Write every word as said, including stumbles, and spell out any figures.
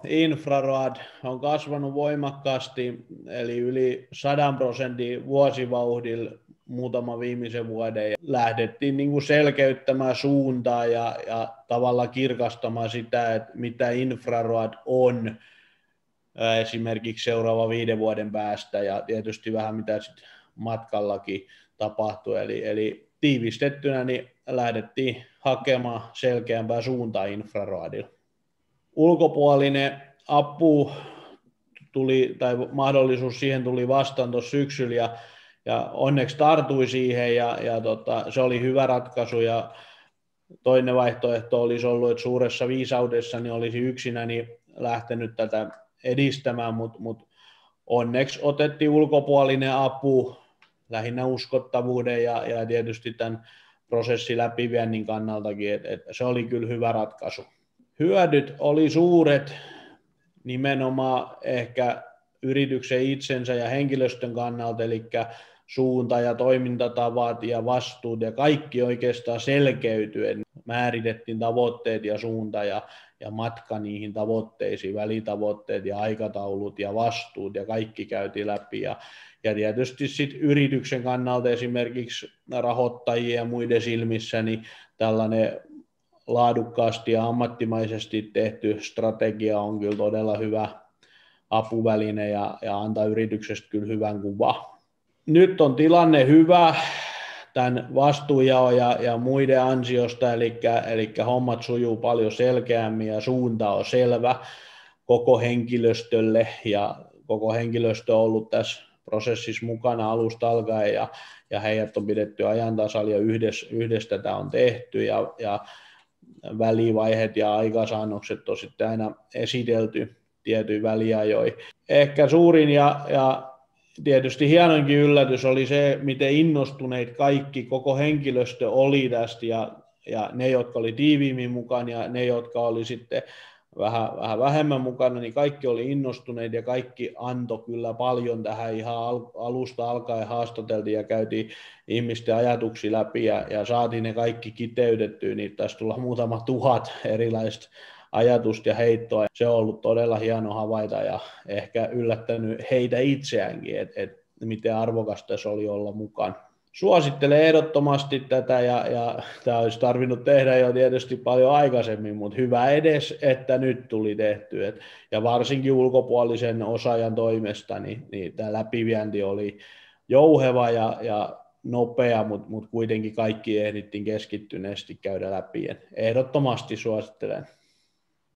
infraroad on kasvanut voimakkaasti, eli yli sadan prosentin vuosivauhdilla muutama viimeisen vuoden. Ja lähdettiin niin kuin selkeyttämään suuntaa ja, ja tavallaan kirkastamaan sitä, että mitä infraroad on esimerkiksi seuraava viiden vuoden päästä ja tietysti vähän mitä sitten matkallakin tapahtui. Eli, eli tiivistettynä niin lähdettiin hakemaan selkeämpää suuntaa infraroadilla. Ulkopuolinen apu tuli, tai mahdollisuus siihen tuli vastaan tuossa syksyllä ja, ja onneksi tartui siihen ja, ja tota, se oli hyvä ratkaisu ja toinen vaihtoehto olisi ollut, että suuressa viisaudessa niin olisi yksinäni lähtenyt tätä edistämään, mutta mut onneksi otettiin ulkopuolinen apu lähinnä uskottavuuden ja, ja tietysti tämän prosessin läpiviennin kannaltakin, että et se oli kyllä hyvä ratkaisu. Hyödyt oli suuret nimenomaan ehkä yrityksen itsensä ja henkilöstön kannalta, eli suunta ja toimintatavat ja vastuut ja kaikki oikeastaan selkeytyen. Määritettiin tavoitteet ja suunta ja, ja matka niihin tavoitteisiin, välitavoitteet ja aikataulut ja vastuut ja kaikki käytiin läpi. Ja, ja tietysti sit yrityksen kannalta esimerkiksi rahoittajien ja muiden silmissä niin tällainen laadukkaasti ja ammattimaisesti tehty strategia on kyllä todella hyvä apuväline ja, ja antaa yrityksestä kyllä hyvän kuvan. Nyt on tilanne hyvä tämän vastuunjaon ja, ja muiden ansiosta, eli, eli hommat sujuu paljon selkeämmin ja suunta on selvä koko henkilöstölle ja koko henkilöstö on ollut tässä prosessissa mukana alusta alkaen ja, ja heidät on pidetty ajan tasalla ja yhdessä, yhdessä tätä on tehty ja, ja välivaiheet ja aikasaannokset on sitten aina esitelty tietyin väliajoin. Ehkä suurin ja, ja tietysti hienoinkin yllätys oli se, miten innostuneet kaikki, koko henkilöstö oli tästä ja, ja ne, jotka oli tiiviimmin mukana ja ne, jotka oli sitten vähän, vähän vähemmän mukana, niin kaikki oli innostuneet ja kaikki antoi kyllä paljon tähän ihan alusta alkaen haastateltiin ja käytiin ihmisten ajatuksia läpi ja, ja saatiin ne kaikki kiteytettyä, niin taisi tulla muutama tuhat erilaista ajatusta ja heittoa. Se on ollut todella hieno havaita ja ehkä yllättänyt heitä itseäänkin, että et miten arvokasta se oli olla mukana. Suosittelen ehdottomasti tätä ja, ja tämä olisi tarvinnut tehdä jo tietysti paljon aikaisemmin, mutta hyvä edes, että nyt tuli tehty. Et, ja varsinkin ulkopuolisen osaajan toimesta, niin, niin tämä läpivienti oli jouheva ja, ja nopea, mutta mut kuitenkin kaikki ehdittiin keskittyneesti käydä läpi. Et ehdottomasti suosittelen.